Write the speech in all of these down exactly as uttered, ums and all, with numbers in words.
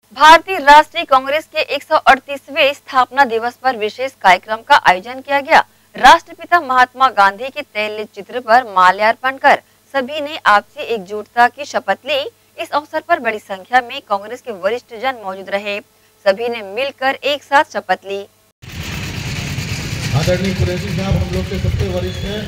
भारतीय राष्ट्रीय कांग्रेस के एक सौ अड़तीसवें स्थापना दिवस पर विशेष कार्यक्रम का आयोजन किया गया। राष्ट्रपिता महात्मा गांधी के तैल चित्र पर माल्यार्पण कर सभी ने आपसी एकजुटता की शपथ ली। इस अवसर पर बड़ी संख्या में कांग्रेस के वरिष्ठ जन मौजूद रहे। सभी ने मिलकर एक साथ शपथ ली। आदरणीय कुरैशी साहब हम लोग के सबसे वरिष्ठ हैं,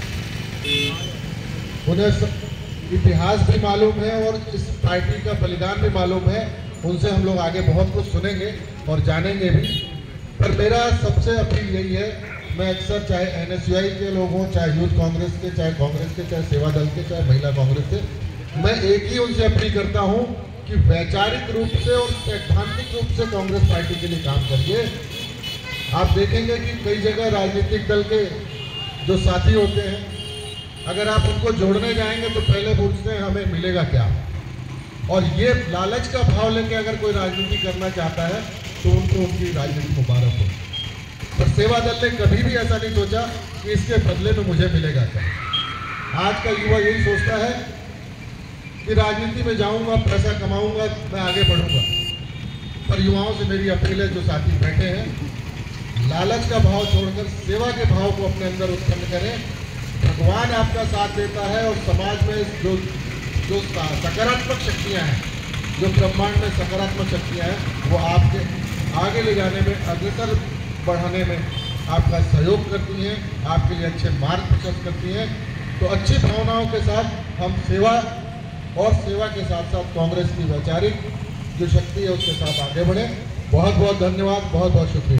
उन्हें इतिहास भी मालूम है और इस पार्टी का बलिदान भी मालूम है। उनसे हम लोग आगे बहुत कुछ सुनेंगे और जानेंगे भी। पर मेरा सबसे अपील यही है, मैं अक्सर चाहे एन एस यू आई के लोग हों, चाहे यूथ कांग्रेस के, चाहे कांग्रेस के, चाहे सेवा दल के, चाहे महिला कांग्रेस के, मैं एक ही उनसे अपील करता हूं कि वैचारिक रूप से और सैद्धांतिक रूप से कांग्रेस पार्टी के लिए काम करिए। आप देखेंगे कि कई जगह राजनीतिक दल के जो साथी होते हैं, अगर आप उनको जोड़ने जाएंगे तो पहले पूछते हैं हमें मिलेगा क्या, और ये लालच का भाव लेके अगर कोई राजनीति करना चाहता है तो उनको उनकी राजनीति मुबारक हो। पर सेवा दल ने कभी भी ऐसा नहीं सोचा कि इसके बदले में मुझे मिलेगा क्या। आज का युवा यही सोचता है कि राजनीति में जाऊंगा, पैसा कमाऊंगा, मैं आगे बढ़ूंगा। पर युवाओं से मेरी अपील है, जो साथी बैठे हैं, लालच का भाव छोड़कर सेवा के भाव को अपने अंदर उत्पन्न करें। भगवान आपका साथ देता है और समाज में जो जो सकारात्मक शक्तियां हैं, जो ब्रह्मांड में सकारात्मक शक्तियां हैं, वो आपके आगे ले जाने में, अग्रसर बढ़ाने में आपका सहयोग करती हैं, आपके लिए अच्छे मार्ग प्रशस्त करती हैं। तो अच्छी भावनाओं के साथ हम सेवा और सेवा के साथ साथ कांग्रेस की वैचारिक जो शक्ति है उसके साथ आगे बढ़ें। बहुत बहुत धन्यवाद, बहुत बहुत शुक्रिया।